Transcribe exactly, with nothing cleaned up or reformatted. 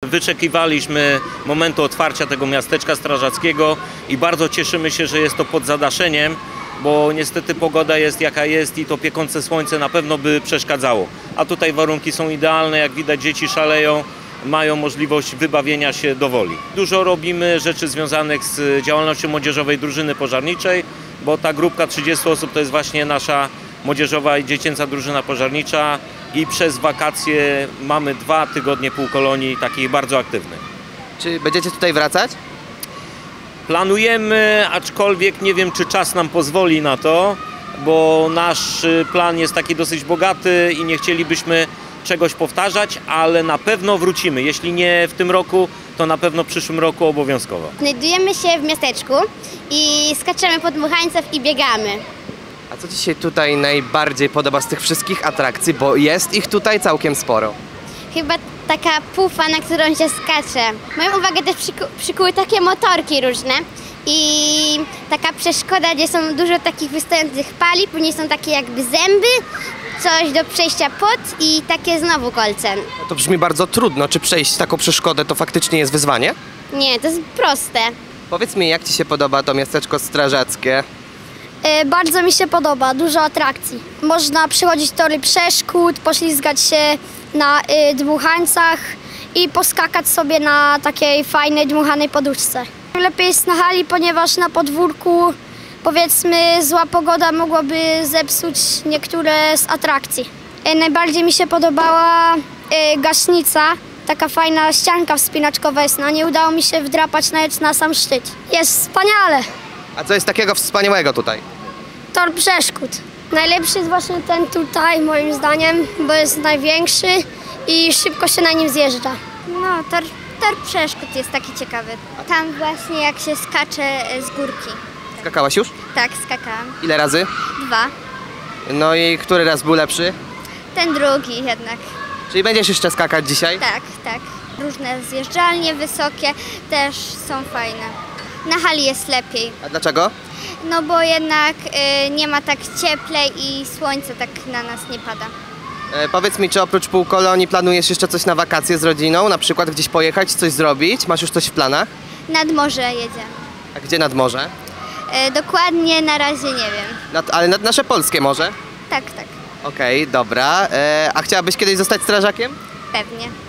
Wyczekiwaliśmy momentu otwarcia tego miasteczka strażackiego i bardzo cieszymy się, że jest to pod zadaszeniem, bo niestety pogoda jest jaka jest i to piekące słońce na pewno by przeszkadzało. A tutaj warunki są idealne, jak widać dzieci szaleją, mają możliwość wybawienia się do woli. Dużo robimy rzeczy związanych z działalnością młodzieżowej drużyny pożarniczej, bo ta grupka trzydziestu osób to jest właśnie nasza młodzieżowa i dziecięca drużyna pożarnicza i przez wakacje mamy dwa tygodnie półkolonii takich bardzo aktywnych. Czy będziecie tutaj wracać? Planujemy, aczkolwiek nie wiem, czy czas nam pozwoli na to, bo nasz plan jest taki dosyć bogaty i nie chcielibyśmy czegoś powtarzać, ale na pewno wrócimy. Jeśli nie w tym roku, to na pewno w przyszłym roku obowiązkowo. Znajdujemy się w miasteczku i skaczemy pod dmuchańców i biegamy. A co Ci się tutaj najbardziej podoba z tych wszystkich atrakcji, bo jest ich tutaj całkiem sporo? Chyba taka pufa, na którą się skacze. Moją uwagę też przyku przykuły takie motorki różne i taka przeszkoda, gdzie są dużo takich wystających pali, później są takie jakby zęby, coś do przejścia pod i takie znowu kolce. To brzmi bardzo trudno. Czy przejść taką przeszkodę to faktycznie jest wyzwanie? Nie, to jest proste. Powiedz mi, jak Ci się podoba to miasteczko strażackie? E, bardzo mi się podoba, dużo atrakcji. Można przechodzić tory przeszkód, poślizgać się na y, dmuchańcach i poskakać sobie na takiej fajnej dmuchanej poduszce. Lepiej jest na hali, ponieważ na podwórku, powiedzmy, zła pogoda mogłaby zepsuć niektóre z atrakcji. E, najbardziej mi się podobała y, gaśnica, taka fajna ścianka wspinaczkowa jest, no nie udało mi się wdrapać nawet na sam szczyt. Jest wspaniale. A co jest takiego wspaniałego tutaj? Tor przeszkód. Najlepszy jest właśnie ten tutaj, moim zdaniem, bo jest największy i szybko się na nim zjeżdża. No, tor, tor przeszkód jest taki ciekawy. Tam właśnie jak się skacze z górki. Skakałaś już? Tak, skakałam. Ile razy? Dwa. No i który raz był lepszy? Ten drugi jednak. Czyli będziesz jeszcze skakać dzisiaj? Tak, tak. Różne zjeżdżalnie wysokie też są fajne. Na hali jest lepiej. A dlaczego? No bo jednak y, nie ma tak cieplej i słońce tak na nas nie pada. E, powiedz mi, czy oprócz półkolonii planujesz jeszcze coś na wakacje z rodziną? Na przykład gdzieś pojechać, coś zrobić? Masz już coś w planach? Nad morze jedziemy. A gdzie nad morze? Y, dokładnie na razie nie wiem. Nad, ale nad nasze polskie morze? Tak, tak. Okej, dobra. E, a chciałabyś kiedyś zostać strażakiem? Pewnie.